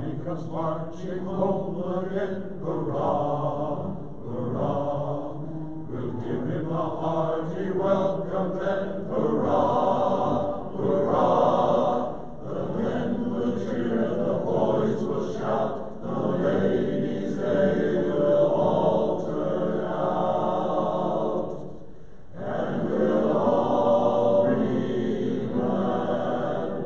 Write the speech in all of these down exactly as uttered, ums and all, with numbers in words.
Johnny comes marching home again, hurrah, hurrah. We'll give him a hearty welcome then, hurrah, hurrah. The men will cheer, the boys will shout, the ladies they will all turn out, and we'll all be glad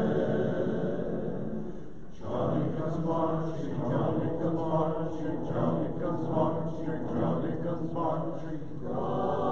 when Johnny comes marching, Johnny comes marching, Johnny comes marching, Johnny comes marching.